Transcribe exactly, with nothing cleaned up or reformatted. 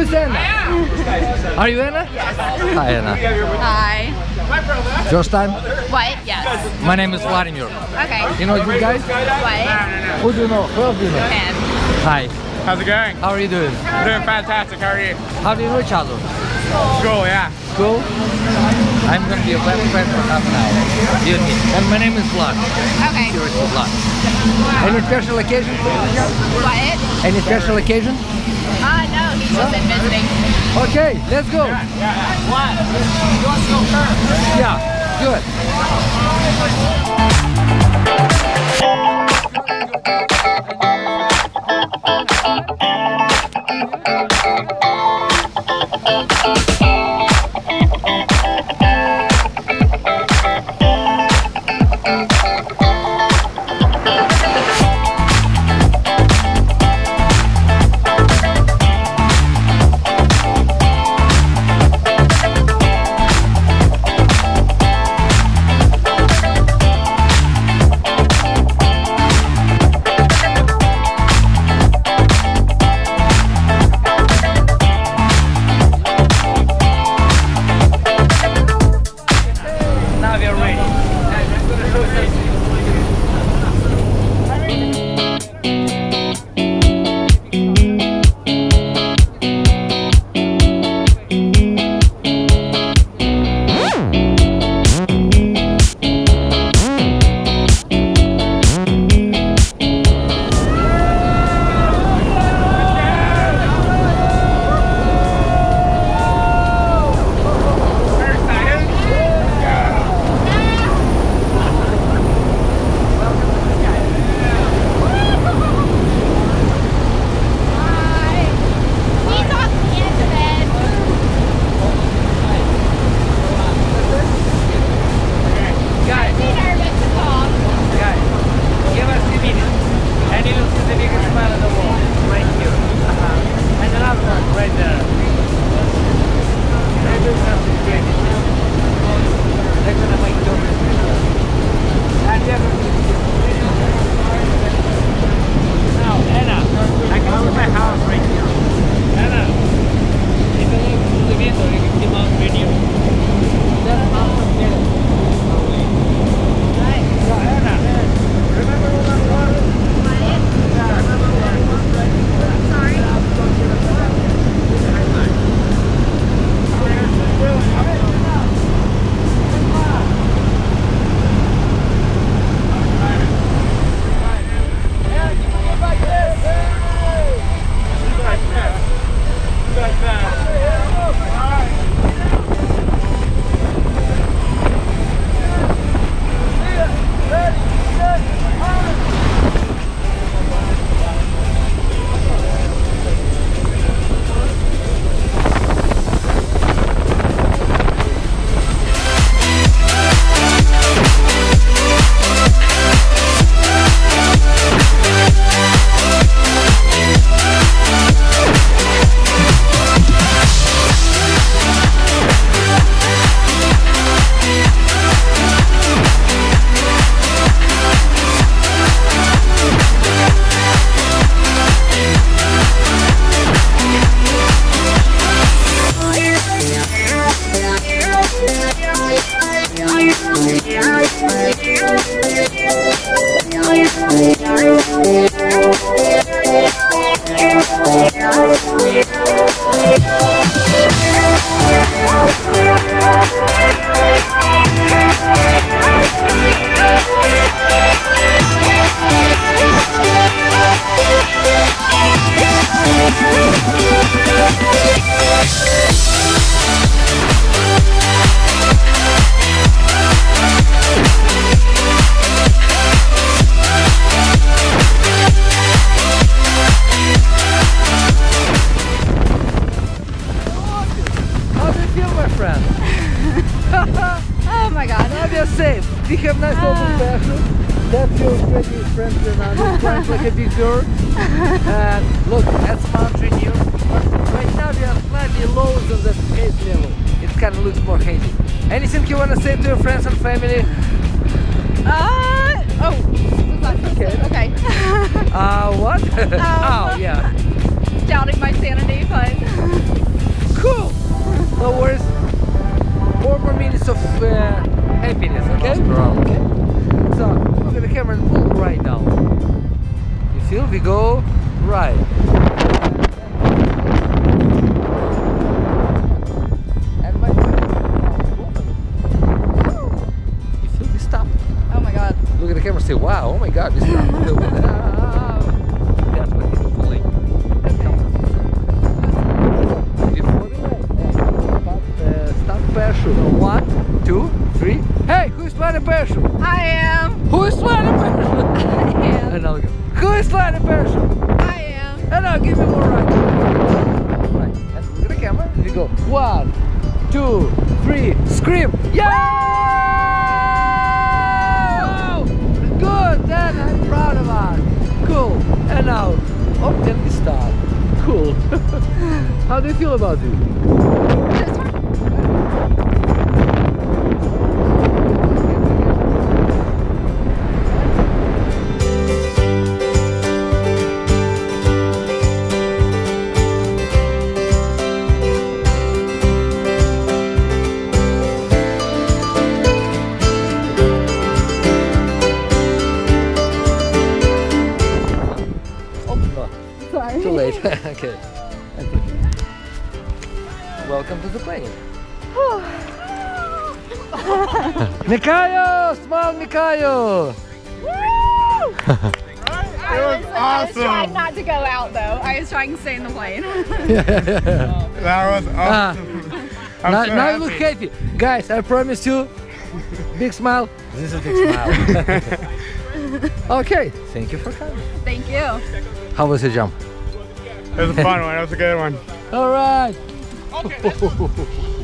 is Anna. Are you Anna? Yes. Hi Anna. Hi. First time? What? Yes. My name is Vladimir. Okay. You know you guys? What? Who do you know? Who else do you know? Ken. Hi. How's it going? How are you doing? I'm doing fantastic. How are you? How do you know each other? Cool, yeah. Cool. I'm gonna be a best friend for half an hour. You and me. And my name is Vlad. Okay. Seriously, Vlad. Any special occasion for you? What? Any special occasion? Uh, no, he's just been visiting. Okay, let's go. What? You want to go first? Yeah, good. Oh my god. Now we are safe. We have nice open pasture. That feels pretty friendly and I'm crying like a big bird. And look, that's Mount Rainier. But right now we are slightly lower than the haze level. It kind of looks more hazy. Anything you want to say to your friends and family? Uh, oh. Okay. Okay. Uh, what? Um, oh, yeah. Doubting my sanity, but flying a parachute? I am. Who is flying a parachute? I am. And now we go. Who is flying a parachute? I am. And now give me more right. Right. And look at the camera. And we go. One, two, three. Scream. Yeah! Good. Then I'm proud of us. Cool. And now, oh, then we start. Cool. How do you feel about it? This one? Sorry. Too late. Okay. That's okay. Welcome to the plane. Mikayo! Smile, Mikayo! I was, I was trying not to go out though. I was trying to stay in the plane. That was Ah, awesome. I'm now, so now you look happy. happy. Guys, I promise you, big smile. This is a big smile. Okay, thank you for coming. Thank you. How was your jump? It was a fun one. It was a good one. All right.